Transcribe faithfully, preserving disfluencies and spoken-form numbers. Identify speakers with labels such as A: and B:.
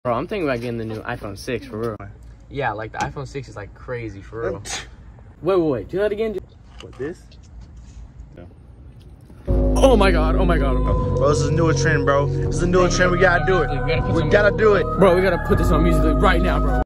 A: Bro, I'm thinking about getting the new iPhone six for real.
B: Yeah, like the iPhone six is like crazy for real.
A: Wait, wait, wait. Do that again.
C: What, this? No.
A: Oh my god, oh my god.
C: Bro, this is a newer trend, bro. This is a newer trend. We gotta do it. We gotta do it.
A: Bro, we gotta put this on music right now, bro.